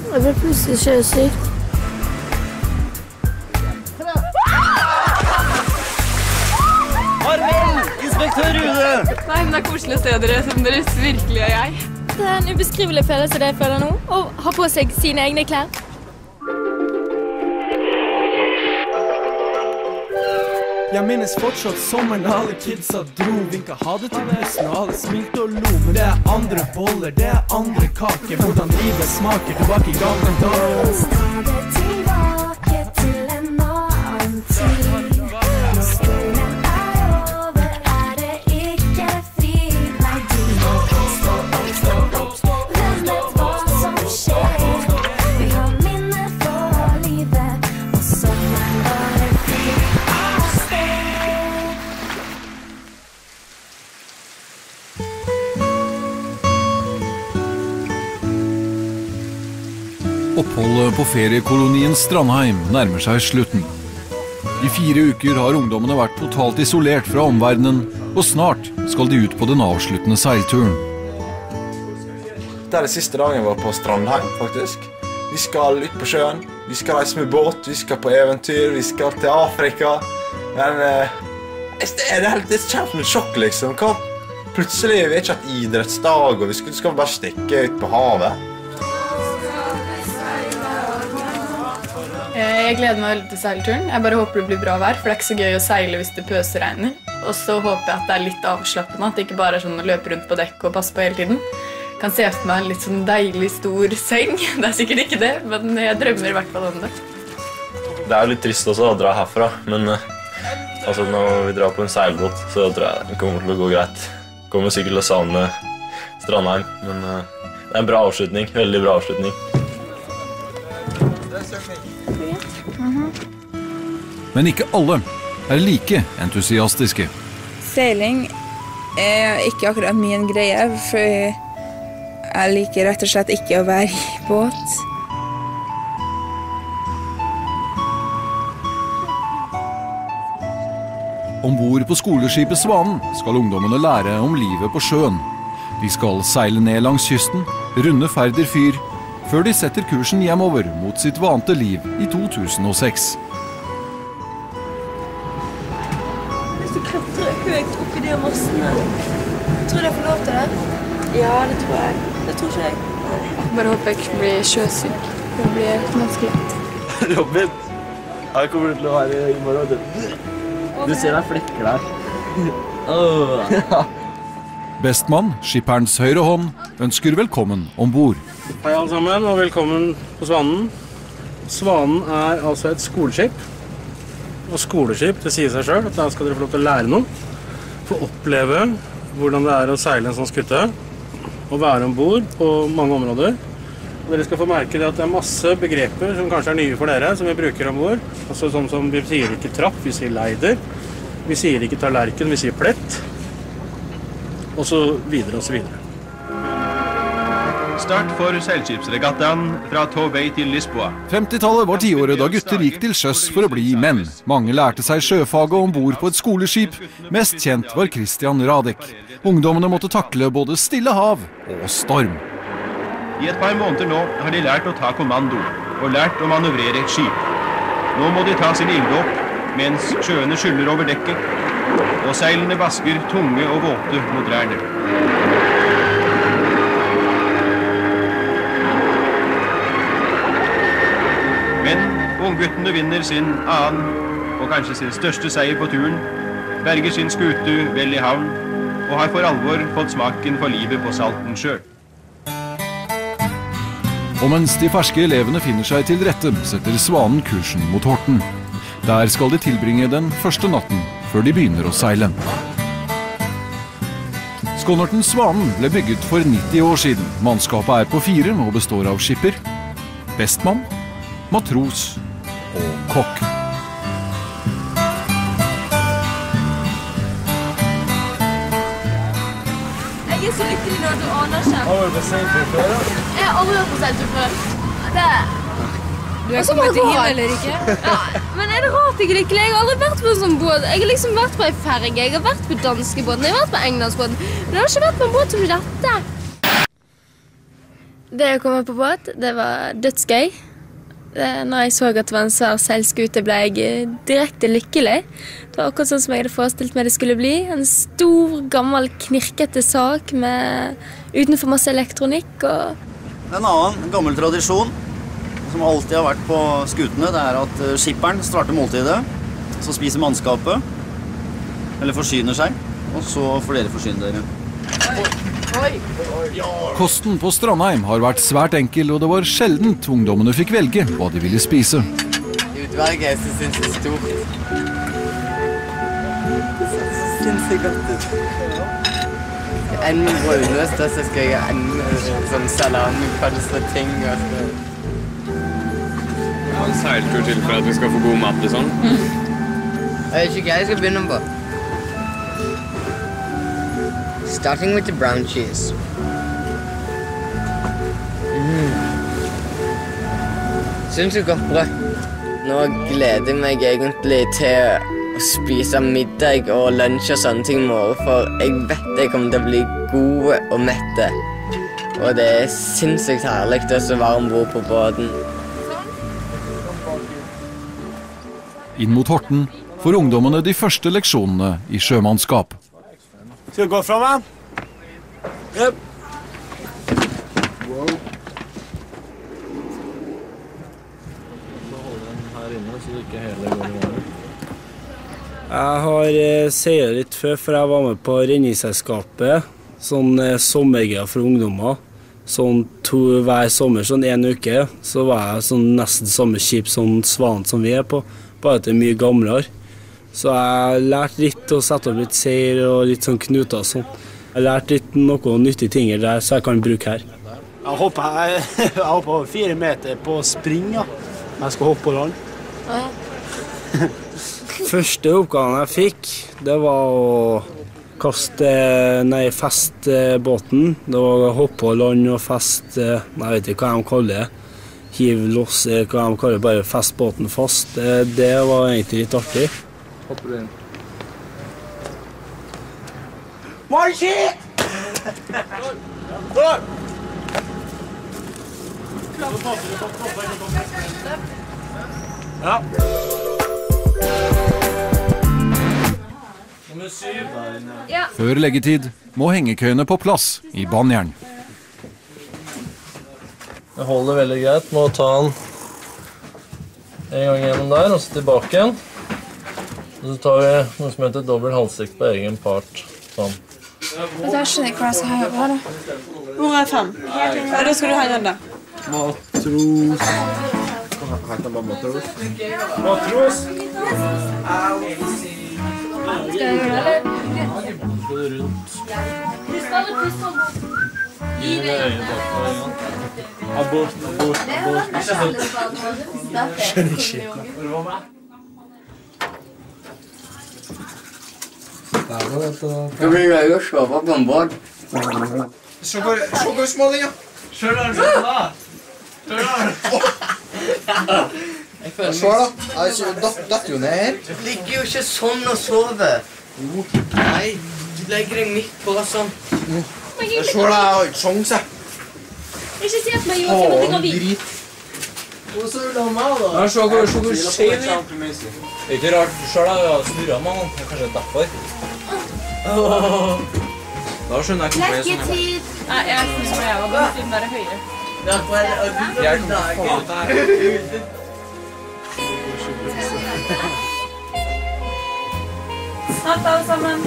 Jeg ble plutselig sjøsyk. Inspektør Rune! Nei, men det koselig å se dere som deres virkelige jeg. Det en ubeskrivelig følelse det jeg føler nå, å ha på seg sine egne klær. Jeg minnes fortsatt sommeren alle kidsa dro, vinka ha det til bussen og alle smilte og lo. Men det andre boller, det andre kaker, hvordan livet smaker tilbake I gamle dager. Ta det tilbake til en annen tid. Når skolen over, det ikke fri. Nei, du må stå opp. Hvem vet hva som skjer? Vi har minner for livet, og sommeren bare flyr av sted. Oppholdet på feriekolonien Strandheim nærmer seg slutten. I 4 uker har ungdommene vært totalt isolert fra omverdenen, og snart skal de ut på den avsluttende seilturen. Det det siste dagen vår på Strandheim, faktisk. Vi skal ut på sjøen, vi skal reise med båt, vi skal på eventyr, vi skal til Afrika. Men det helt et kjempesjokk, liksom. Plutselig vi ikke hatt idrettsdag, og vi skal bare stikke ut på havet. Jeg gleder meg veldig til seilturen. Jeg bare håper det blir bra vær, for det ikke så gøy å seile hvis det pøsregner. Og så håper jeg at det litt avslappende, at det ikke bare sånn å løpe rundt på dekk og passe på hele tiden. Jeg kan se for meg en litt sånn deilig stor seng. Det sikkert ikke det, men jeg drømmer I hvert fall om det. Det jo litt trist også å dra herfra, men altså, når vi drar på en seilbåt, så tror jeg det kommer til å gå greit. Kommer sikkert til å savne Strandheim, men det en bra avslutning, veldig bra avslutning. Men ikke alle like entusiastiske. Seiling ikke akkurat min greie, for jeg liker rett og slett ikke å være I båt. Ombord på skoleskipet Svanen skal ungdommene lære om livet på sjøen. De skal seile ned langs kysten, runde Færder fyr, før de setter kursen hjemover mot sitt vante liv I 2006. Hvis du klatrer høyt opp I de massene, tror du jeg får lov til det? Ja, det tror jeg. Det tror ikke jeg. Bare håper jeg ikke blir sjøsyk. Det blir vanskelig. Robin, jeg kommer til å være I morgen. Du ser deg flekker der. Bestmann, skipperens høyre hånd, ønsker velkommen ombord. Hei alle sammen, og velkommen på Svanen. Svanen altså et skoleskip. Og skoleskip, det sier seg selv, at der skal dere få lov til å lære noe. Få oppleve hvordan det å seile en sånn skutte. Og være ombord på mange områder. Og dere skal få merke at det masse begreper som kanskje nye for dere, som vi bruker ombord. Altså sånn som vi sier ikke trapp, vi sier leider. Vi sier ikke tallerken, vi sier plett. Og så videre og så videre. Start for seilskipsregattaen fra Tobay til Lisboa. 50-tallet var tiåret da gutter gikk til sjøs for å bli menn. Mange lærte seg sjøfaget ombord på et skoleskip. Mest kjent var Christian Radek. Ungdommene måtte takle både stille hav og storm. I et par måneder nå har de lært å ta kommando og lært å manøvrere et skip. Nå må de ta sin ilddåp mens sjøene skyller over dekket og seilene basker tunge og våte mot rærne. Men ungguttene vinner sin annen og kanskje sin største seier på turen, berger sin skute vel I havn og har for alvor fått smaken for livet på Salten sjø. Og mens de ferske elevene finner seg til rette, setter Svanen kursen mot Horten. Der skal de tilbringe den første natten før de begynner å seile. Skånerten Svanen ble bygget for 90 år siden. Mannskapet på 4 og består av skipper, bestmann, matros og kokk. Jeg så lykkelig når du aner ikke. Har du på seiltur før da? Jeg har aldri vært på seiltur før. Du kommet inn eller ikke? Ja, men det rart jeg lykkelig? Jeg har aldri vært på en sånn båt. Jeg har liksom vært på en ferge, jeg har vært på danskebåten, jeg har vært på englandsbåten. Men jeg har ikke vært på en båt som dette. Det å komme på båt, det var dødsgøy. Når jeg så at det var en svær seilskute, ble jeg direkte lykkelig. Det var akkurat sånn som jeg hadde forestilt meg det skulle bli. En stor, gammel, knirkete sak utenfor masse elektronikk. En annen gammel tradisjon som alltid har vært på skutene, det er at skipperen starter måltidet, så spiser mannskapet, eller forsyner seg, og så får dere forsyne dere. Kosten på Strandheim har vært svært enkel, og det var sjeldent ungdommene fikk velge hva de ville spise. Utvalget jeg synes det er stort. Det ser så sinnssykt godt ut. En brødløs, så skal jeg ha en sånn salami, pølse, ting og sånn. En seiltur til for at vi skal få god mat og sånn. Jeg vet ikke hva jeg skal begynne på. Starting with the brown cheese. Sinnssykt godt brød. Nå gleder jeg meg egentlig til å spise middag og lunsj og sånne ting i morgen, for jeg vet jeg kommer til å bli gode og mette. Og det er sinnssykt herlig å være ombord på båten. Inn mot Horten får ungdommene de første leksjonene i sjømannskap. Skal du gå fra meg? Yep. Wow. Hold den her inne, så det ikke hele går i vannet. Jeg har seilet litt før, for jeg var med på Redningsselskapet. Sånn sommergreier for ungdommer. Sånn hver sommer, sånn en uke, så var jeg sånn nesten samme skip som Svanen som vi er på, bare at det er mye gamlere. Så jeg har lært litt å sette opp litt seil og litt sånn knuter og sånn. Jeg har lært litt noen nyttige ting der, så jeg kan bruke her. Jeg hopper 4 meter på spring, ja. Jeg skal hoppe på land. Første oppgaven jeg fikk, det var å feste båten. Det var å hoppe på land og feste, jeg vet ikke hva de kaller det. Hive loss, hva de kaller det, bare feste båten fast. Det var egentlig litt artig. Hopper du inn. More shit! Går! Ja. Nummer 7. Før leggetid må hengekøyene på plass i Banjern. Jeg holder veldig greit med å ta den en gang gjennom der, og så tilbake igjen. Og så tar vi noe som heter dobbelt halvsikt på egen part. Sånn. Jeg skjønner ikke hva jeg skal ha på her da. Hvor er 5? Ja, da skal du ha den da. Matros. Heter det bare matros? Matros. Skal jeg gjøre det, eller? Skal du rundt. Gi det øyet bak på en gang. Abort. Skjønner ikke skitten. Det blir gøy å sove på en båt. Se hvor småling, ja. Se da. Se da. Dette jo ned her. Du ligger jo ikke sånn og sover. Nei, du legger deg midt på sånn. Se da, jeg har ikke sjanse. Ikke si at meg Joachim at jeg går vidt. Hvordan vil du ha meg da? Ja, se hvor skjev vi. Det er ikke rart, selv har jeg snurret meg, det er kanskje derfor. Da skjønner jeg hvorfor jeg er sånn. Lekketid! Nei, jeg synes det var bare siden det er høyere. Jeg kommer til å få det her. Natt alle sammen.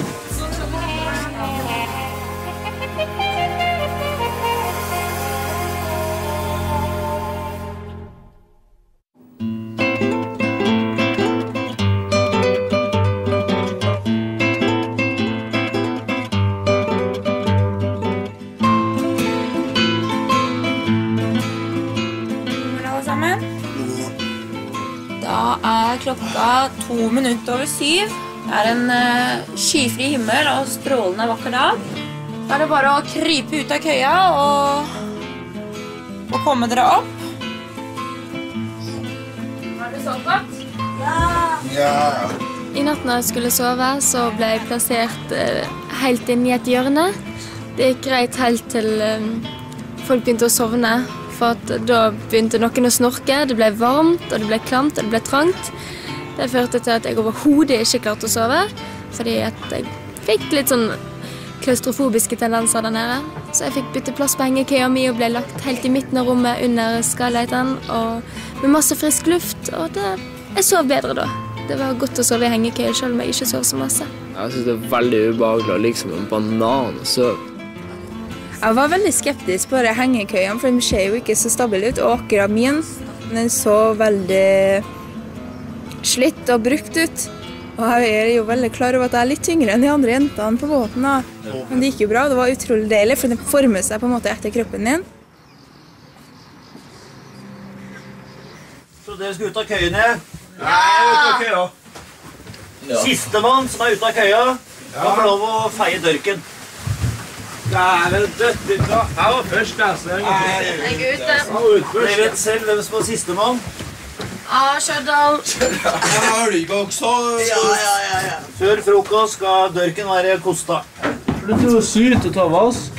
Da er klokka 2 minutter over 7. Det er en skyfri himmel og strålende vakker dag. Da er det bare å krype ut av køya og komme dere opp. Har du sovet godt? Ja. I natt når jeg skulle sove, så ble jeg plassert helt inn i et hjørne. Det gikk greit helt til folk begynte å sovne, for at da begynte noen å snorke, det ble varmt, og det ble klamt, og det ble trangt. Det førte til at jeg overhodet ikke klarte å sove, fordi at jeg fikk litt sånn klaustrofobiske tendenser der nede. Så jeg fikk bytte plass på hengekøya mi og ble lagt helt i midten av rommet under skylighten, og med masse frisk luft, og jeg sov bedre da. Det var godt å sove i hengekøya, selv om jeg ikke sov så masse. Jeg synes det er veldig ubehagelig å ligge som en banan og sove. Jeg var veldig skeptisk på de hengekøyene, for de ser jo ikke så stabile ut, og akkurat min, den så veldig slitt og brukt ut. Og jeg er jo veldig klar over at jeg er litt tyngre enn de andre jentene på båten. Da. Men det gikk jo bra, det var utrolig deilig, for det former seg på en måte etter kroppen din. Så dere skal ut av køyene? Ja, jeg er ute av køya. Sistemann som er ute av køya, kan få lov å feie dørken. Nei, men dødt bra. Jeg var først, altså. Jeg er ute. Dere vet selv hvem som er sistemann? Ja, Kjøddal. Jeg har du ikke også? Ja. Før frokost skal dørken være kosta. Slutt å syte og ta vask.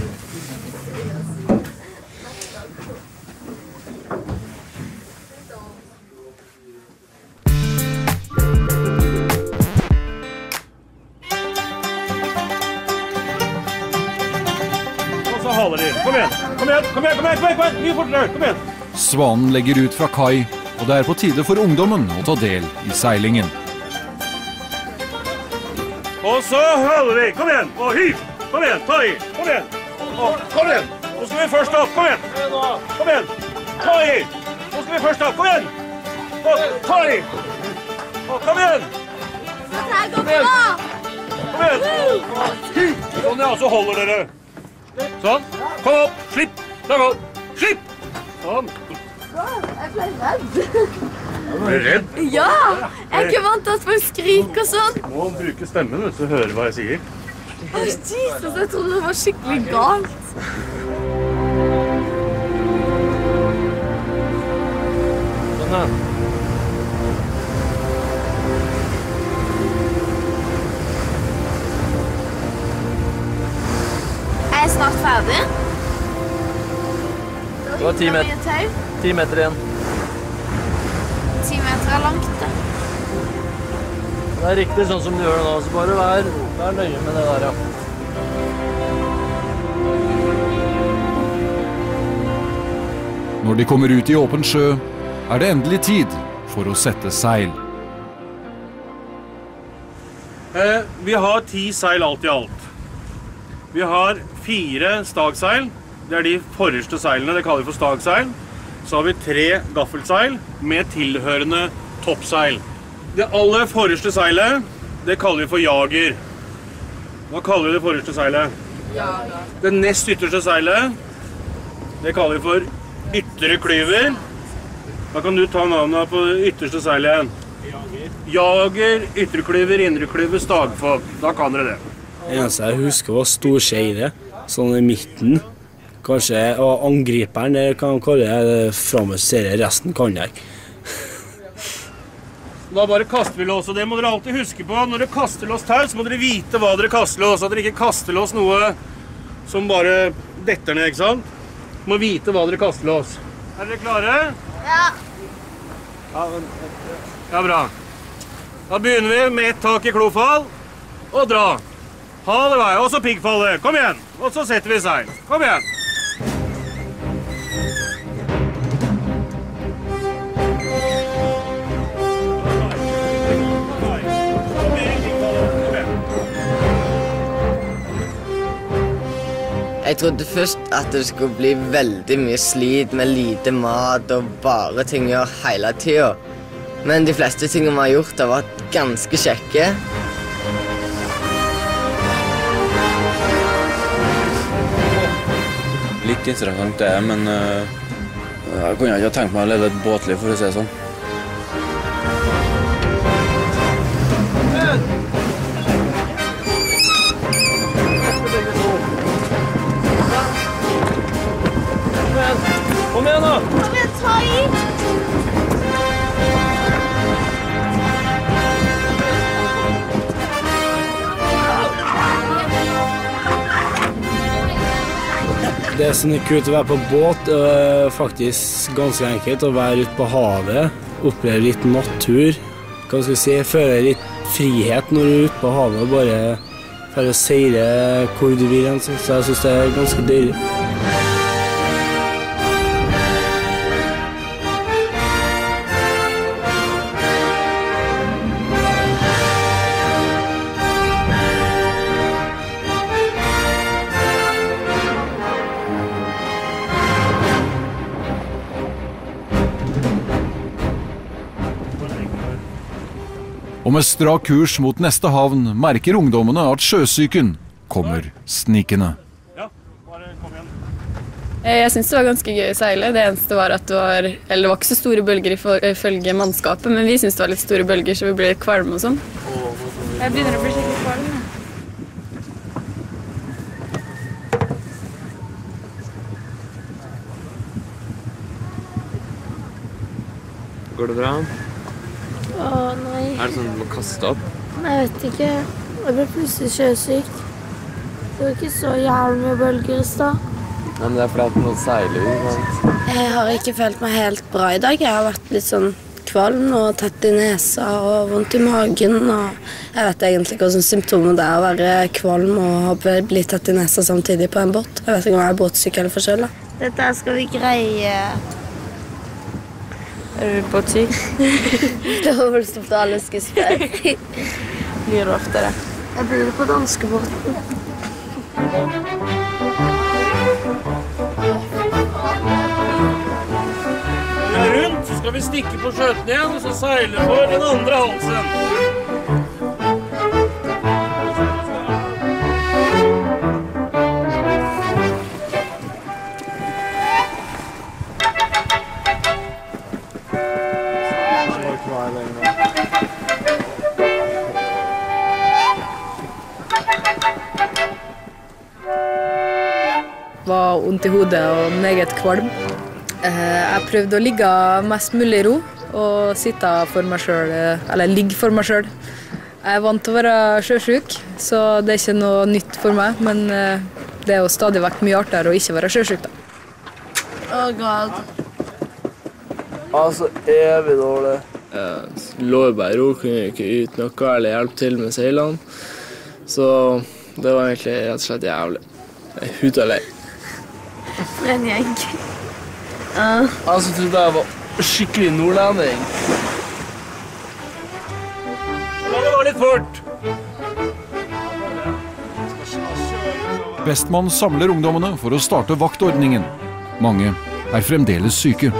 Og så haler de. Kom igjen. Mye fortere. Kom igjen. Svanen legger ut fra kai, og det er på tide for ungdommen å ta del i seilingen. Og så haler vi. Kom igjen. Og hyv. Kom igjen. Ta i. Kom igjen. Kom igjen. Nå skal vi først opp. Kom igjen. Kom igjen. Ta i. Nå skal vi først opp. Kom igjen. Og ta i. Og kom igjen. Kom igjen. Kom igjen. Sånn, ja. Så holder dere. Sånn. Kom opp. Slipp. Slipp. Sånn. Jeg ble redd. Du ble redd? Ja, jeg er ikke vant til at folk skriker og sånn. Du må bruke stemmen hvis du hører hva jeg sier. Åh, Jesus, jeg trodde det var skikkelig galt. Sånn da. Jeg er snart ferdig. Det var 10 meter. 10 meter igjen. 10 meter er langt, det. Det er riktig sånn som du gjør det nå, så bare vær nøye med det der, ja. Når de kommer ut i åpen sjø, er det endelig tid for å sette seil. Vi har 10 seil alt i alt. Vi har 4 stagseil. Det er de forreste seilene, det kaller vi for stagseil. Så har vi 3 gaffelseil med tilhørende toppseil. Det aller forreste seilet, det kaller vi for jager. Hva kaller vi det forreste seilet? Jager. Det nest ytterste seilet, det kaller vi for ytre klyver. Da kan du ta navnet på det ytterste seilet igjen. Jager, ytre klyver, indre klyver, stagfag. Da kan dere det. Det eneste jeg husker var storskjeide, sånn i midten. Kanskje og angriperen, det kan kalle det fremmest serie, resten kan jeg. Da bare kaster vi lås, og det må dere alltid huske på. Når dere kaster lås tau, så må dere vite hva dere kaster lås, at dere ikke kaster lås noe som bare detter ned, ikke sant? Dere må vite hva dere kaster lås. Er dere klare? Ja. Ja, bra. Da begynner vi med ett tak i klofall, og dra. Halve vei, og så piggfallet. Kom igjen. Og så setter vi seil. Kom igjen. Jeg trodde først at det skulle bli veldig mye slit med lite mat og bare ting å gjøre hele tiden. Men de fleste tingene vi har gjort har vært ganske kjekke. Litt interessant det, men jeg kunne ikke tenkt meg å leve et båtliv, for å si det sånn. Kom igjen da! Kom igjen, ta i! Det som er kult å være på båt, er faktisk ganske enkelt å være ute på havet, oppleve litt natur, hva skal jeg si, føle litt frihet når du er ute på havet, og bare for å seile hvor du vil, så jeg synes det er ganske deilig. Og med strak kurs mot neste havn merker ungdommene at sjøsyken kommer snikende. Jeg synes det var ganske gøy å seile. Det eneste var at det var ikke så store bølger ifølge mannskapet, men vi synes det var litt store bølger, så vi ble litt kvalme og sånn. Jeg begynner å bli skikkelig kvalm. Går det bra? Nei. Er det sånn at du må kaste opp? Nei, jeg vet ikke. Jeg ble plutselig sjøsyk. Det var ikke så jævlig mye bølger i stad. Nei, men det er fordi at nå seiler vi, sant? Jeg har ikke følt meg helt bra i dag. Jeg har vært litt sånn kvalm og tett i nesa og vondt i magen. Og jeg vet egentlig ikke hva symptomer det er å være kvalm og bli tett i nesa samtidig på en båt. Jeg vet ikke om jeg er båtsyk eller forkjøla. Dette skal vi greie. Er du båtsyk? Det var vel stort alle skulle spørre. Blir det oftere? Jeg blir det på danskebåten. Vi er rundt, så skal vi stikke på skjøtene igjen, og så seile for den andre halsen. Var vondt i hodet og meget kvalm. Jeg prøvde å ligge mest mulig i ro og sitte for meg selv, eller ligge for meg selv. Jeg er vant til å være sjøsyk, så det er ikke noe nytt for meg, men det er jo stadig vekk mye artigere å ikke være sjøsyk da. Oh god. Altså, evig dårlig. Lå bare i ro, kunne ikke ut noe eller hjelpe til med seilene. Så det var egentlig rett og slett jævlig. Jeg huta lei. For en gjeng. Altså, trodde jeg var skikkelig nordlending. La det gå litt fort! Bestmann samler ungdommene for å starte vaktordningen. Mange er fremdeles syke.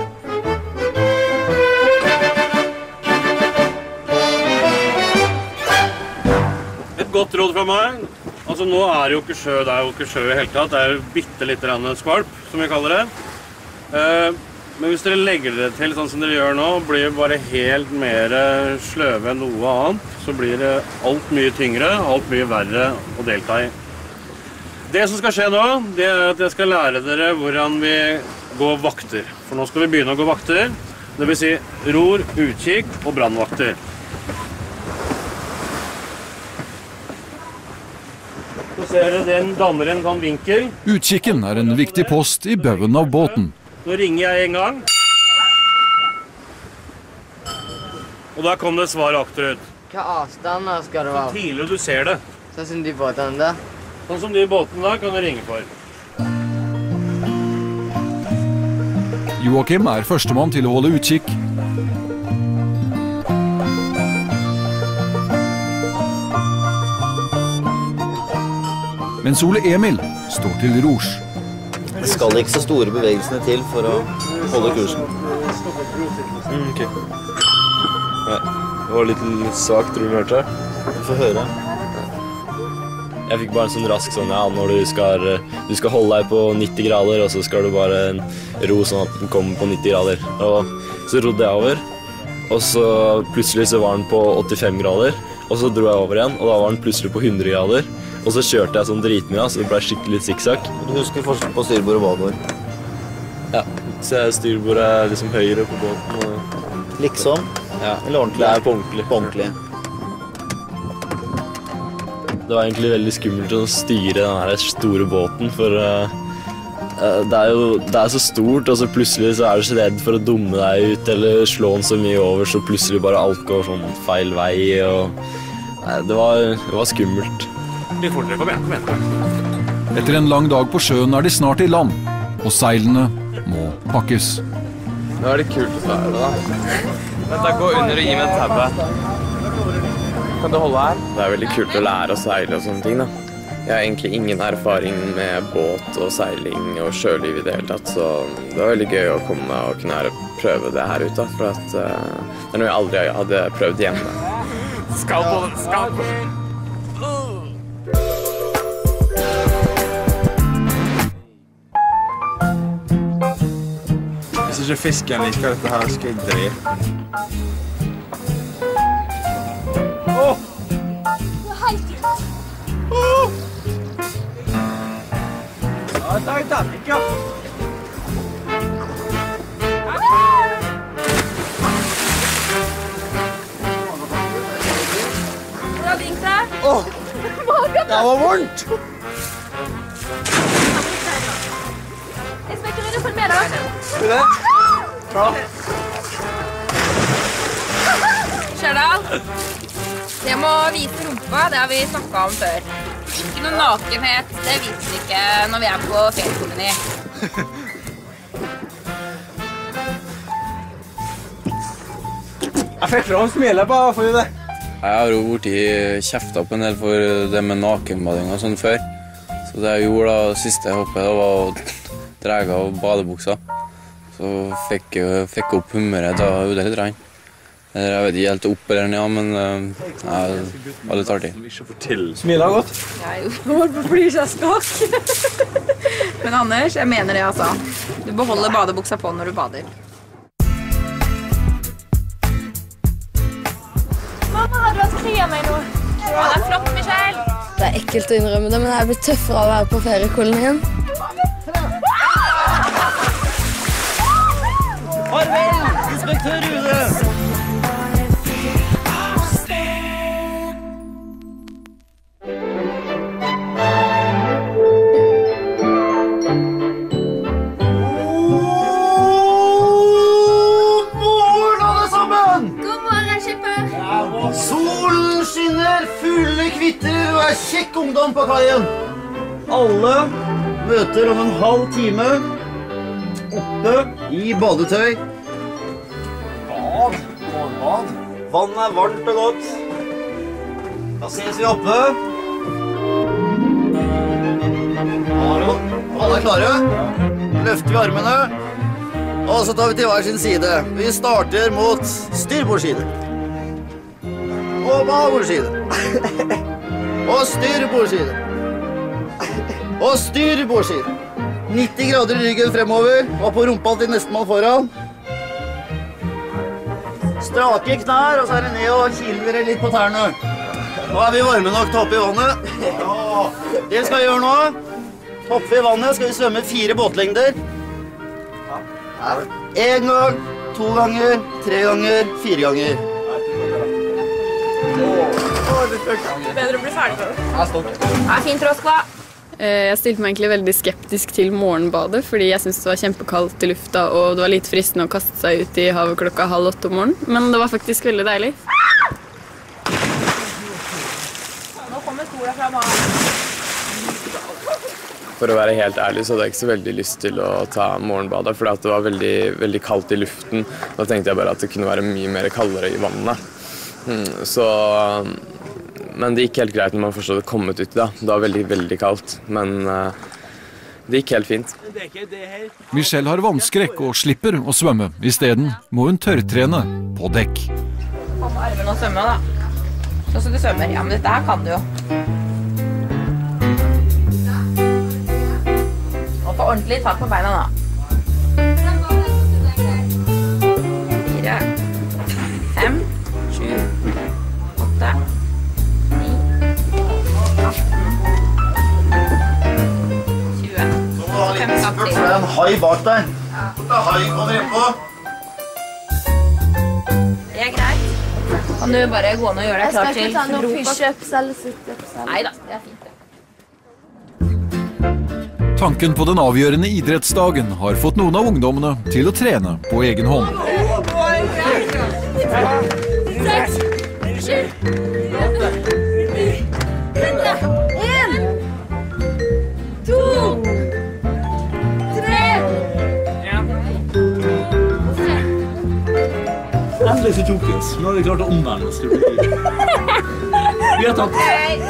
Et godt råd fra meg. Altså, nå er det jo ikke sjø, det er jo ikke sjø i hele tatt. Det er jo bitte litt skvalp, som vi kaller det. Men hvis dere legger dere til sånn som dere gjør nå, blir det bare helt mer sløve enn noe annet, så blir det alt mye tyngre, alt mye verre å delta i. Det som skal skje nå, det er at jeg skal lære dere hvordan vi går vakter. For nå skal vi begynne å gå vakter, det vil si ror, utkikk og brannvakter. Så ser dere den danner en sånn vinkel. Utkikken er en viktig post i baugen av båten. Nå ringer jeg en gang. Og da kom det svar akterut. Hva avstand skal det være? Så tidlig du ser det. Sånn som de båtene der? Sånn som de båtene der kan du ringe for. Joakim er førstemann til å holde utkikk. Mens Ole Emil står til rors. Det skal ikke så store bevegelsene til for å holde kursen. Ok. Ja, det var litt svagt, tror du hørte? Du får høre. Jeg fikk bare en sånn rask sånn, ja, når du skal holde deg på 90 grader, og så skal du bare ro sånn at den kommer på 90 grader. Og så rodde jeg over, og så plutselig så var den på 85 grader, og så dro jeg over igjen, og da var den plutselig på 100 grader. Og så kjørte jeg sånn dritmye, så det ble skikkelig sikksakk. Du husker forskjell på styrbord og babord? Ja, så styrbordet er liksom høyre på båten. Og... Liksom? Ja, eller ordentlig? Det er på ordentlig. På ordentlig. Det var egentlig veldig skummelt å styre den her store båten, for Det er så stort, og så plutselig så er du så redd for å dumme deg ut eller slå den så mye over, så plutselig bare alt går sånn feil vei. Det var skummelt. Litt fortere, kom igjen. Etter en lang dag på sjøen er de snart i land, og seilene må pakkes. Nå er det kult å være det, da. Vent, da, gå under og gi meg et tabbe. Kan du holde her? Det er veldig kult å lære å seile og sånne ting, da. Jeg har egentlig ingen erfaring med båt og seiling og sjøliv i det hele tatt, så det var veldig gøy å komme og kunne prøve det her ute, for at det er noe jeg aldri hadde prøvd hjemme. Skal på den, skal på den. Hvis ikke fisken liker dette her, skal jeg drepe. Åh! Det er helt ut. Ja, det er det ikke. Hvordan gikk det? Åh, det var vondt. Jeg smekker inn og følg med da. Skal du det? Bra. Kjørdal, det må vise rumpa, det har vi snakket om før. Ikke noe nakenhet, det viser vi ikke når vi er på feriekoloni. Jeg fikk fra å smile på, får du det? Jeg har jo vært i kjefta på en del for det med nakenbading og sånn før. Så det jeg gjorde da, siste hoppet, det var å drege av badebuksa. Så fikk jeg opp humøret da det litt regn. Jeg vet ikke helt opp eller ned, men det var litt artig. Smiler godt. Jeg holdt på å bli så skakk. Men Anders, jeg mener det altså. Du beholder badebuksa på når du bader. Mamma, har du hatt krig av meg nå? Ja, det er flott, Michelle. Det er ekkelt å innrømme det, men jeg blir tøffere av å være på feriekolonien. Farvel, inspektør Rune! Solen skinner, fuglene kvitrer og kjekk ungdom på kaien. Alle møter om en halv time oppe i badetøy. Bad, morgenbad. Vannet varmt og godt. Da ses vi oppe. Alle klare? Løfter vi armene. Og så tar vi til hver sin side. Vi starter mot styrbordsside. Og babordside. Og styrbordsside. Og styrbordsside. 90 grader i ryggen fremover, og på rumpa til nestemann foran. Strake knær, og så er det ned og kiler dere litt på tærne. Nå er vi varme nok til å hoppe i vannet. Ja, det skal vi gjøre nå. Hoppe i vannet skal vi svømme 4 båtlengder. 1 gang, 2 ganger, 3 ganger, 4 ganger. Bedre å bli ferdig med det. Det er fint, Roskva. Jeg stilte meg egentlig veldig skeptisk til morgenbadet, fordi jeg syntes det var kjempekaldt i lufta, og det var litt fristende å kaste seg ut i havet klokka 7:30 om morgenen. Men det var faktisk veldig deilig. Nå kommer sola fra banen. For å være helt ærlig så hadde jeg ikke så veldig lyst til å ta morgenbadet, fordi at det var veldig, veldig kaldt i luften. Da tenkte jeg bare at det kunne være mye mer kaldere i vannet. Men det gikk helt greit når man først hadde kommet ut da. Det var veldig, veldig kaldt, men det gikk helt fint. Michelle har vannskrekk og slipper å svømme. I stedet må hun tørrtrene på dekk. Få på armen og svømme da. Sånn som du svømmer. Ja, men dette her kan du jo. Og få ordentlig tak på beina da. 4, 5, 7, 8, 9, 18, 20. Så må du ha litt spurt, for det er en hai bak deg. Da hai kommer innpå. Det er greit. Kan du bare gå ned og gjøre deg klar til Jeg skal ikke ta noen frokost? push-ups eller sit-ups. Neida, det er fint det. Tanken på den avgjørende idrettsdagen har fått noen av ungdommene til å trene på egen hånd. 6, 7, 8, 9, 1, 2, 3. Endelig så tok vi oss. Nå har vi klart å omvende oss. Vi har tatt...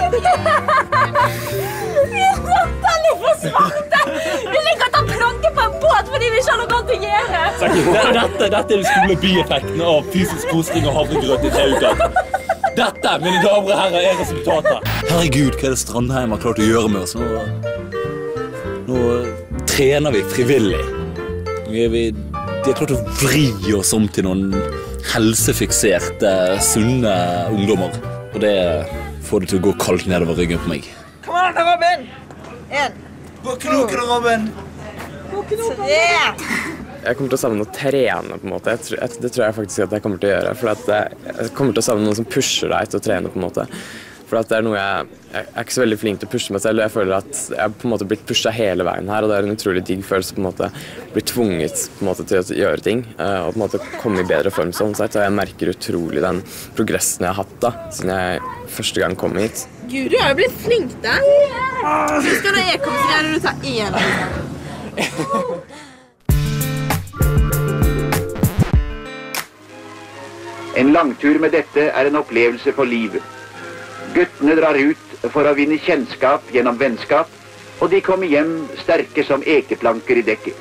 Vi er veldig for smarte! Vi liker å ta planke på en båt fordi vi ikke har noe annet å gjøre. Dette er skolebieffekten av fysisk kosting og havregrøt i 3 uker. Dette, mine damer og herrer, er resultatet. Herregud, hva er det Strandheim har klart å gjøre med oss? Nå trener vi frivillig. De har klart å vri oss om til noen helsefikserte, sunne ungdommer. Og det får det til å gå kaldt nedover ryggen på meg. Kom an, Robin! 1, På knoken, Robin! 3. Jeg kommer til å savne å trene på en måte. Det tror jeg faktisk at jeg kommer til å gjøre. For at jeg kommer til å savne noen som pusher deg til å trene på en måte. For at det er noe jeg er ikke så veldig flink til å pushe meg selv, og jeg føler at jeg på en måte blitt pushet hele veien her, og det er en utrolig digg følelse på en måte bli tvunget på en måte til å gjøre ting, og på en måte komme i bedre form sånn sett, og jeg merker utrolig den progressen jeg har hatt da, siden jeg første gang kom hit. Gud, du har jo blitt flink der. Husk når jeg kommer til å ta 1. En langtur med dette er en opplevelse for livet. Guttene drar ut for å vinne kjennskap gjennom vennskap, og de kommer hjem sterke som ekeplanker i dekket.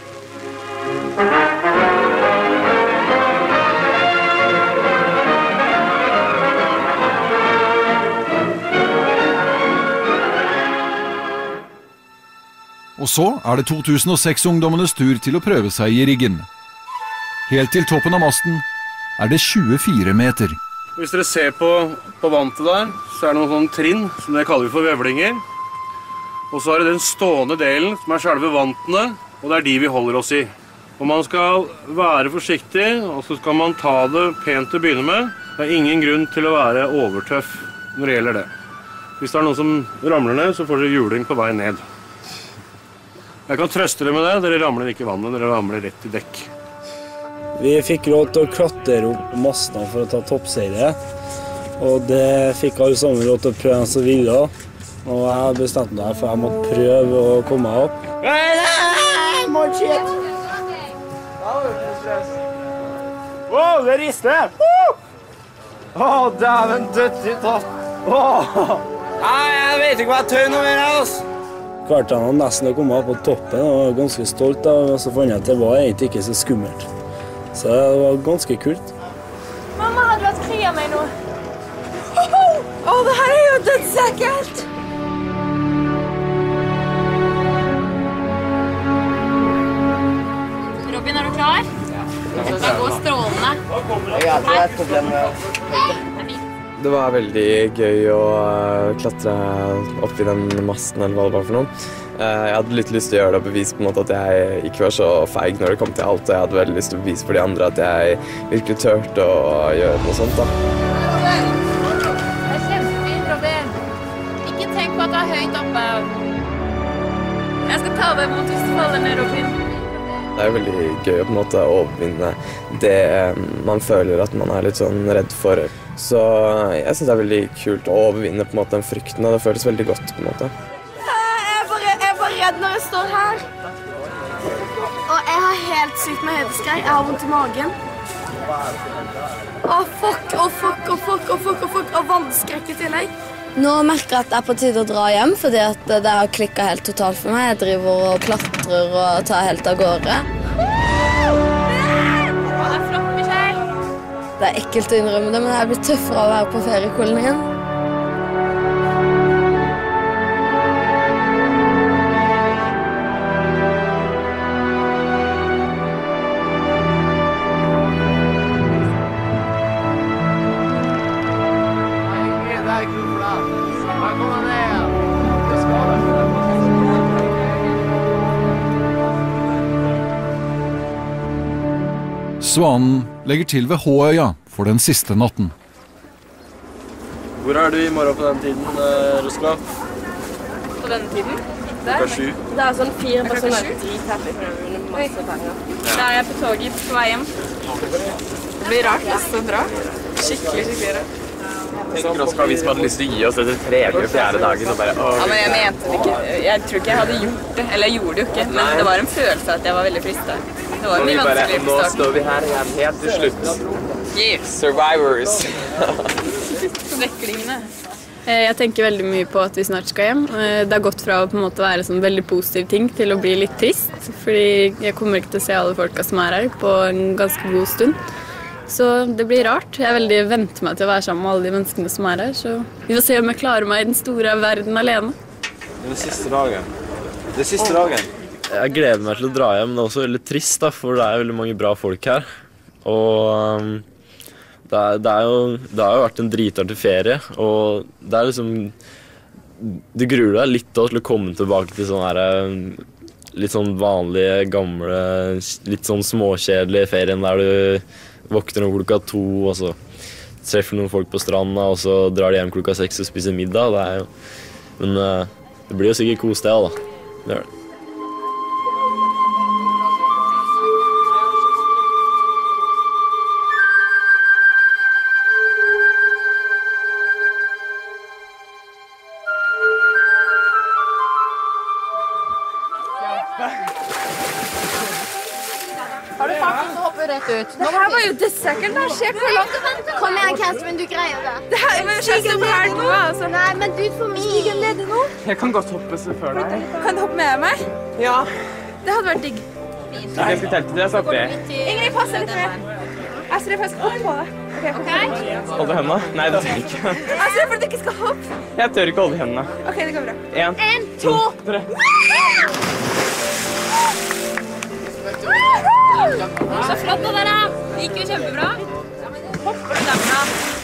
Og så er det 2006-ungdommenes tur til å prøve seg i riggen. Helt til toppen av masten er det 24 meter. Hvis dere ser på vantet der, så er det noen sånne trinn, som det kaller vi for vevlinger. Og så er det den stående delen, som er selve vantene, og det er de vi holder oss i. Og man skal være forsiktig, og så skal man ta det pent til å begynne med. Det er ingen grunn til å være overtøff når det gjelder det. Hvis det er noen som ramler ned, så får dere juling på vei ned. Jeg kan trøste dere med det, dere ramler ikke i vannet, dere ramler rett i dekk. Vi fikk lov til å klatre opp mastene for å ta toppserie, og det fikk alle sammen lov til å prøve som ville. Og jeg bestemte meg for jeg måtte prøve å komme meg opp. Wow, det rister! Dæven dødt i tatt! Jeg vet ikke hva jeg tør noe mer av oss! Klarte jeg nesten å komme opp på toppen, og var ganske stolt av, og så fant jeg at det var egentlig ikke så skummelt. Så det var ganske kult. Mamma, har du hatt kry av meg nå? Det her er jo dødsekkelt! Robin, er du klar? Dette går strålende. Jeg hadde et problem med Det var veldig gøy å klatre opp i den masten, eller hva det var for noe. Jeg hadde litt lyst til å gjøre det og bevise på en måte at jeg ikke var så feig når det kom til alt, og jeg hadde veldig lyst til å bevise for de andre at jeg virkelig tørte å gjøre noe sånt da. Det er kjempefint, Robin. Ikke tenk på at du er høyt oppe. Jeg skal ta deg mot hvis du faller ned, Robin. Det er veldig gøy å på en måte overvinne det man føler at man er litt sånn redd for. Så jeg synes det er veldig kult å overvinne på en måte den frykten, og det føles veldig godt på en måte. Jeg er bare redd når jeg står her. Og jeg har helt sykt med høydeskrekk. Jeg har vondt i magen. Fuck, og vannskrekk i tillegg. Nå merker jeg at det er på tide å dra hjem, fordi at det har klikket helt totalt for meg. Jeg driver og klatrer og tar helt av gårde. Det er flott, Michelle. Det er ekkelt å innrømme det, men jeg blir tøffere av å være på feriekolonien. Svanen legger til ved Håøya for den siste natten. Hvor er du i morgen på den tiden, Ruslav? På denne tiden? Klokka 7. Det er sånn 4 personer drithappy for dem med masse penger. Da er jeg på toget på vei hjem. Det blir rart hvis det drar. Skikkelig rart. Tenker også hvis vi hadde lyst til å gi oss etter 3. eller 4. dagen og bare Ja, men jeg mente det ikke. Jeg tror ikke jeg hadde gjort det. Eller jeg gjorde det jo ikke. Men det var en følelse at jeg var veldig fristet. Det var mye vanskelig Nå på starten. står vi her igjen helt til slutt. Survivors. Veklingene. Jeg tenker veldig mye på at vi snart skal hjem. Det har gått fra å på en måte være sånn veldig positiv ting til å bli litt trist. Fordi jeg kommer ikke til å se alle folka som er her på en ganske god stund. Så det blir rart. Jeg er veldig vent meg til å være sammen med alle de menneskene som er her. Så vi får se om jeg klarer meg i den store verden alene. Den siste dagen. Jeg gleder meg til å dra hjem, men det er også veldig trist, da, for det er veldig mange bra folk her. Og det har jo vært en dritartig ferie, og det er liksom du gruer deg litt til å komme tilbake til sånn her litt sånn vanlige, gamle, litt sånn småkjedelige ferien der du våkner om klokka 2, og så treffer noen folk på stranda, og så drar de hjem klokka 6 og spiser middag. Men det blir jo sikkert kos det, da. Det gjør det. Har du faktisk hoppet rett ut? Det her var jo dessert, da. Se hvor langt. Kom igjen, Kerstin, du greier det. Det her er jo her nå, altså. Nei, men du får stigen nede nå. Jeg kan godt hoppe før deg. Kan du hoppe med meg? Ja. Det hadde vært digg. Jeg skal telte til jeg så oppi. Ingrid, pass litt mer. Jeg ser for jeg skal hoppe på deg. Ok? Hold hendene. Nei, det tør jeg ikke. Jeg ser for at du ikke skal hoppe. Jeg tør ikke holde hendene. Ok, det går bra. 1, 2, 3. Så flott av dere. Det gikk jo kjempebra. Hopper du derfra?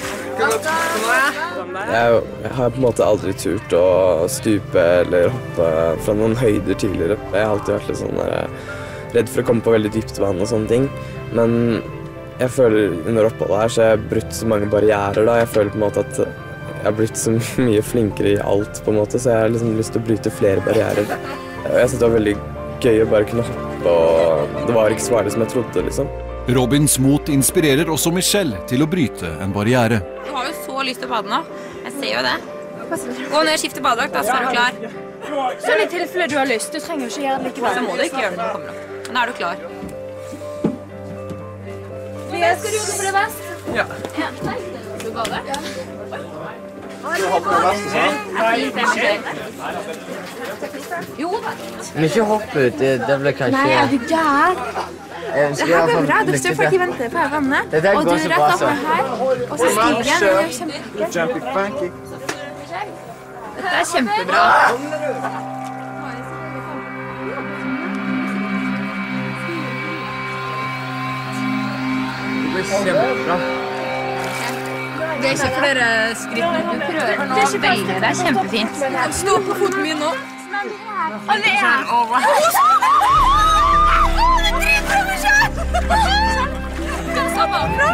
Jeg har på en måte aldri turt å stupe eller hoppe fra noen høyder tidligere. Jeg har alltid vært litt sånn redd for å komme på veldig dypt vann og sånne ting. Men jeg føler under oppholdet her så har jeg brutt så mange barrierer da. Jeg føler på en måte at jeg har blitt så mye flinkere i alt på en måte, så jeg har liksom lyst til å bryte flere barrierer. Jeg synes det var veldig gøy å bare kunne hoppe, og det var ikke så farlig som jeg trodde, liksom. Robins mot inspirerer også Michelle til å bryte en barriere. Du har jo så lyst til å bade nå. Jeg ser jo det. Gå ned og skifte badedrakt, da, så er du klar. Sånn i tilfelle du har lyst. Du trenger jo ikke gjøre det likevel. Så må du ikke gjøre det når du kommer opp. Men da er du klar. Skal du gjøre det for det best? Ja. Skal du bade? Ja. Skal du hoppe med vest og sånn? Jo, Men ikke hopp ut, det ble kanskje... Nei, er du gær? Det her blir bra, du står folk i vente på vannet. Det der og du går så rett bra, opp så. her, og så stiger den. Det er kjempebra. Dette er kjempebra. Det blir kjempebra. Det er ikke for dere skrytene. Du prøver nå veldig. Det er kjempefint. Stå på foten min nå. Alle er her. Det er dritbra, Michelle! Skal du stå bakfra?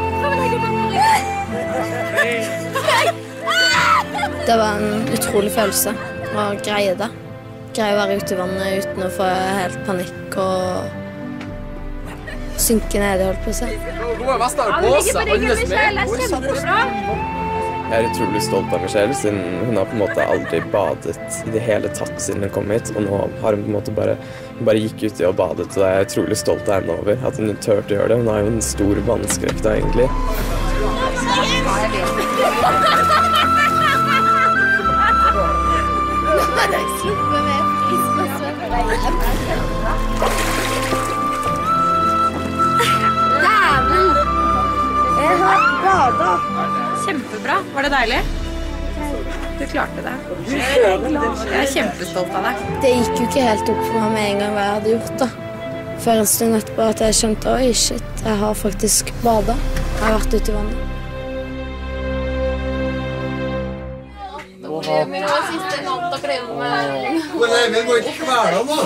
Det var en utrolig følelse å greie det. Greie å være ute i vannet uten å få helt panikk og synke ned, holdt på å si. Jeg er utrolig stolt av Michelle, siden hun har på en måte aldri badet i det hele tatt siden hun kom hit. Og nå har hun på en måte bare gikk ut i og badet, og jeg er utrolig stolt av henne over at hun tørte å gjøre det. Hun har jo en stor vannskrekk da, egentlig. Jeg har badet. Kjempebra. Var det deilig? Du klarte det. Jeg er kjempestolt av deg. Det gikk jo ikke helt opp for meg med en gang hva jeg hadde gjort da. Før en stund etterpå at jeg skjønte, oi shit, jeg har faktisk badet. Jeg har vært ute i vannet. Min var siste natt å klemme meg. Vi må ikke kvele nå.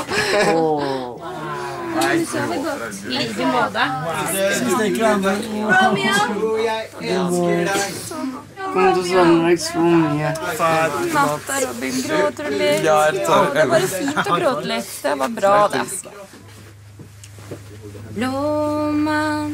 Du sover godt. I like måte. Siste klemmen. Romeo, jeg elsker deg. kommer til å savne deg så mye. Natta, Robin, gråter du litt? Ja, jeg tar Det er bare fint å gråte litt. Det var bra, det. Blåmann,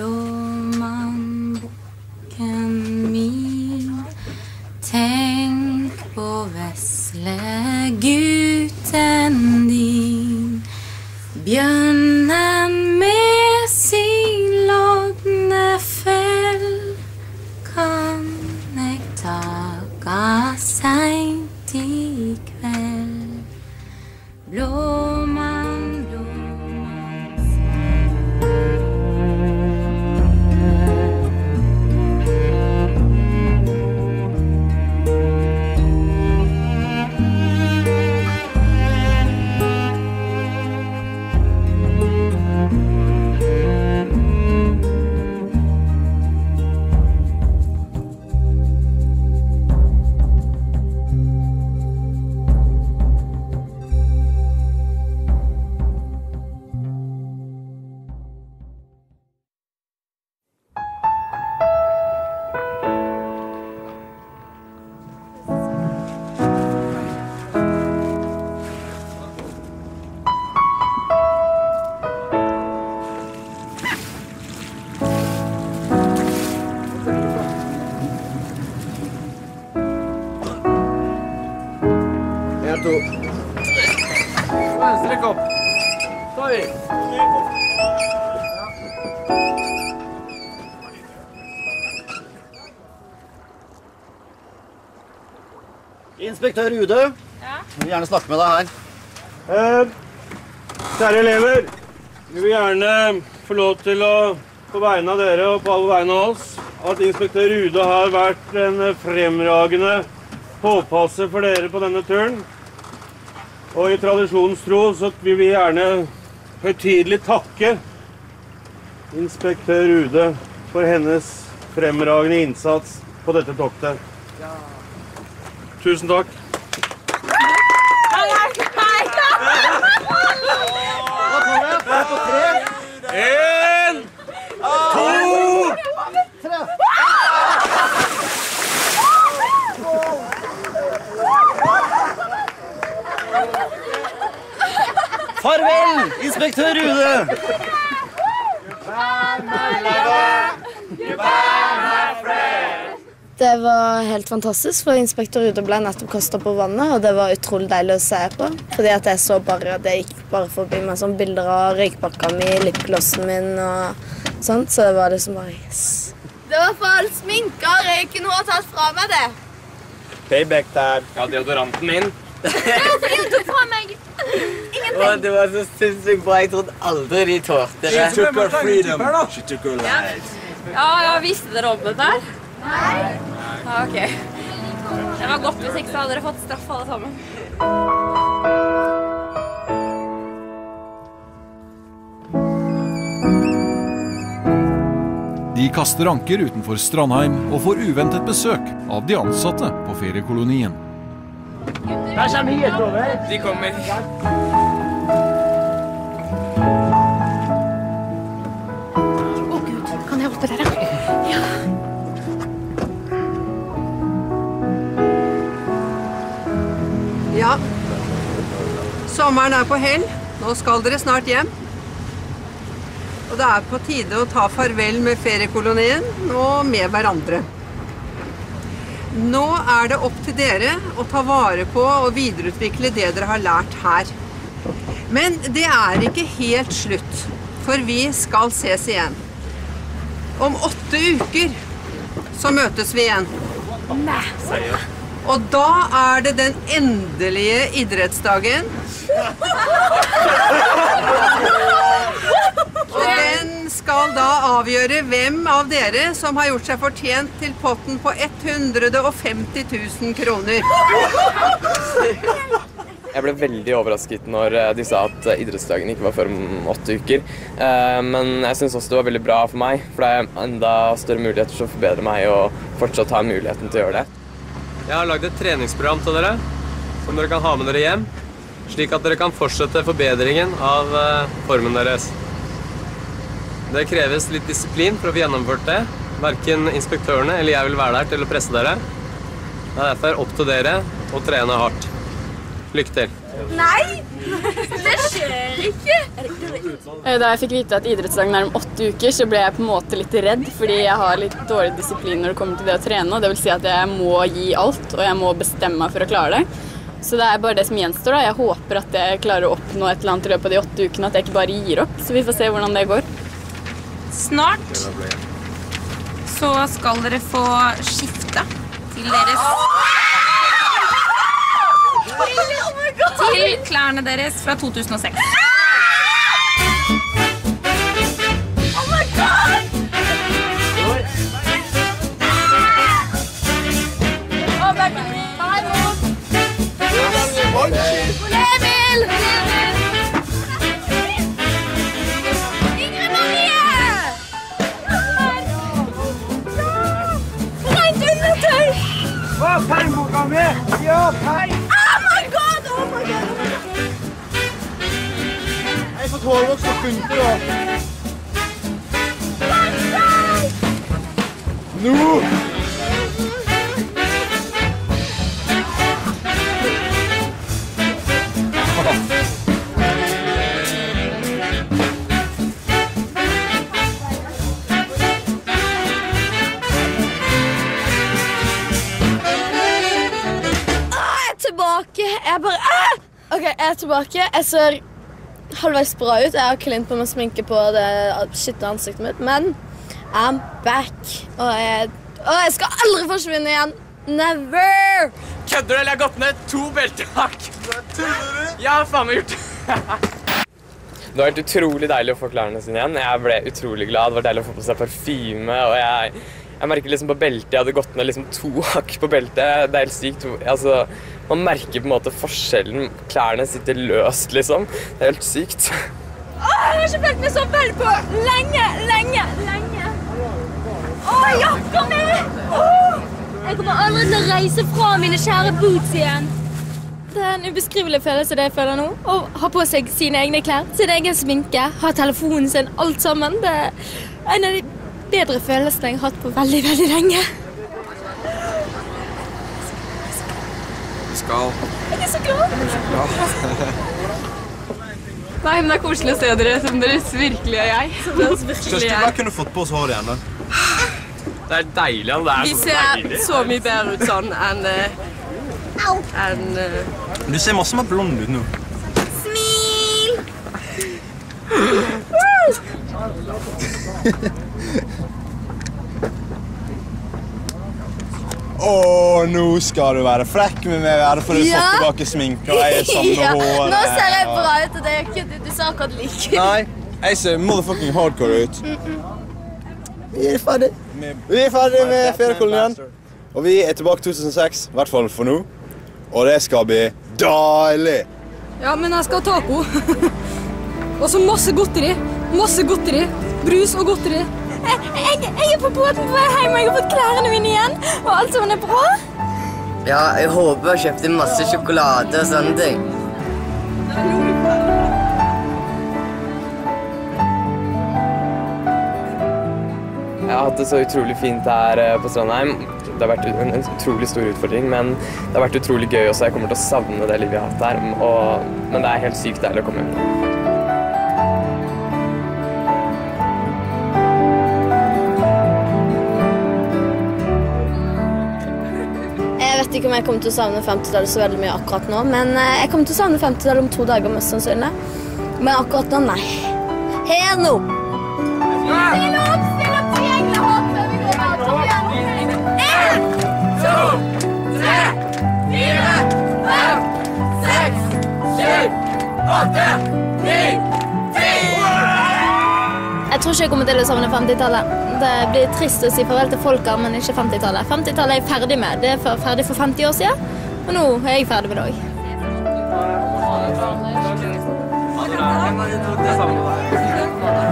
bukken min, tenk på vesle gutten din. Bjørnen med sin lodne fell kan jeg taga seint i kveld. Blåmann, Strekk opp. Ta vi. Inspektør Ude. Ja? Jeg vil gjerne snakke med deg her. Kjære elever, vi vil gjerne få lov til å, på vegne av dere og på alle vegne av oss, at inspektør Ude har vært en fremragende påpasser for dere på denne turen. Og i tradisjonens tro så vil vi gjerne høytidelig takke inspektør Ude for hennes fremragende innsats på dette toktet. Tusen takk. En, to, tre. Farvel, inspektør Ude! Det var helt fantastisk, for inspektør Ude ble nettopp kastet på vannet, og det var utrolig deilig å se på. Fordi at jeg så bare, det gikk bare forbi meg sånn bilder av røykpakka mi, lipglossen min og sånt, så det var liksom bare yes. Det var for all sminka, røyken hun har tatt fra meg det. Payback time. Ja, deodoranten min. Det var fordi hun tok fra meg. Og det var så sinnssykt bra. Jeg trodde aldri de tårte det. She took her freedom. She took her life. Ja, visste dere om det der? Nei. Ja, ok. Det var godt hvis ikke så hadde dere fått straff alle sammen. De kaster anker utenfor Strandheim og får uventet besøk av de ansatte på feriekolonien. Hva kommer hit over? De kommer. Gud, kan jeg hjelpe dere? Ja. Ja, sommeren er på hell. Nå skal dere snart hjem. Og det er på tide å ta farvel med feriekolonien og med hverandre. Nå er det opp til dere å ta vare på og videreutvikle det dere har lært her. Men det er ikke helt slutt, for vi skal ses igjen. Om 8 uker så møtes vi igjen. Nei. Og da er det den endelige idrettsdagen. Og den skal da avgjøre hvem av dere som har gjort seg fortjent til potten på 150 000 kroner. Jeg ble veldig overrasket når de sa at idrettsdagen ikke var før om 8 uker. Men jeg synes også det var veldig bra for meg, for det er enda større muligheter til å forbedre meg og fortsatt ha muligheten til å gjøre det. Jeg har laget et treningsprogram til dere, som dere kan ha med dere hjem, slik at dere kan fortsette forbedringen av formen deres. Det kreves litt disiplin for å få gjennomført det, Hverken inspektørene eller jeg vil være der til å presse dere. Det er derfor opp til dere å trene hardt. Lykke til. Nei! Det skjer ikke! Da jeg fikk vite at idrettsdagen er om 8 uker, så ble jeg på en måte litt redd, fordi jeg har litt dårlig disiplin når det kommer til det å trene, og det vil si at jeg må gi alt, og jeg må bestemme meg for å klare det. Så det er bare det som gjenstår da. Jeg håper at jeg klarer å oppnå et eller annet i løpet av de 8 ukene, at jeg ikke bare gir opp, så vi får se hvordan det går. Snart så skal dere få skifte til deres til klærne deres fra 2006. Oh my god! Oh my god! Hei, mor! Emil! Ingrid Marie! Rent undertøy! Hva er pengboka mi? Ja, peng! Oh my god! Oh my god! Jeg får tålvokst og funker da. Nå! Tilbake. Jeg bare Ok, jeg er tilbake. Jeg ser halvveis bra ut. Jeg har klint på meg sminke på det skitte ansiktet mitt, men I'm back. Og jeg skal aldri forsvinne igjen. Never! Kødder du, eller jeg har gått ned 2 beltehakk? Jeg har faen meg gjort det. Det har vært utrolig deilig å få klærne sine igjen. Jeg ble utrolig glad. Det var deilig å få på seg parfyme, og jeg merker liksom på beltet. Jeg hadde gått ned liksom 2 hakk på beltet. Det er helt sykt. Altså, man merker på en måte forskjellen. Klærne sitter løst, liksom. Det er helt sykt. Jeg har ikke følt meg så vel på lenge. Jakka mi! Jeg kommer aldri til å reise fra mine kjære boots igjen. Det er en ubeskrivelig følelse det jeg føler nå. Å ha på seg sine egne klær, sin egen sminke, ha telefonen sin, alt sammen. Det er en av de bedre følelsene jeg har hatt på veldig, veldig lenge. Vi skal. Jeg er så glad. Ja. Nei, men det er koselig å se dere som deres virkelige jeg. Skal ikke bare kunne fått på oss håret igjen, da? Det er deilig, det er Vi så ser deilig. så mye bedre ut sånn enn Du ser masse mer blond ut nå. Smil! Nå skal du være frekk med meg. Er det fordi du har fått tilbake sminke og jeg er sammen med håret? Nå ser jeg bra ut, og det er ikke det du sa akkurat like. Nei, jeg ser motherfucking hardcore ut. Vi er ferdig. Vi er ferdig med feriekolonien. Og vi er tilbake 2006, i hvert fall for nå. Og det skal bli deilig. Ja, men jeg skal ha taco. Og så masse godteri. Masse godteri. Brus og godteri. Jeg er på båten på vei hjem, og jeg har fått klærne mine igjen. Og alt sammen er bra. Ja, jeg håper jeg kjøpte masse sjokolade og sånne ting. Jeg har hatt det så utrolig fint her på Strandheim. Det har vært en utrolig stor utfordring, men det har vært utrolig gøy også. Jeg kommer til å savne det livet jeg har hatt her, men det er helt sykt deilig å komme hjem. Jeg vet ikke om jeg kommer til å savne 50-tallet så veldig mye akkurat nå, men jeg kommer til å savne 50-tallet om 2 dager mest sannsynlig. Men akkurat nå, nei. Her nå! Still opp til englehopp før vi går av. Kom igjen. 1, 2, 3, 4, 5, 6, 7, 8, 9, 10. Jeg tror ikke jeg kommer til å savne 50-tallet. Det blir trist å si farvel til folka, men ikke 50-tallet. 50-tallet er jeg ferdig med. Det er ferdig for 50 år siden, og nå er jeg ferdig med det også. Det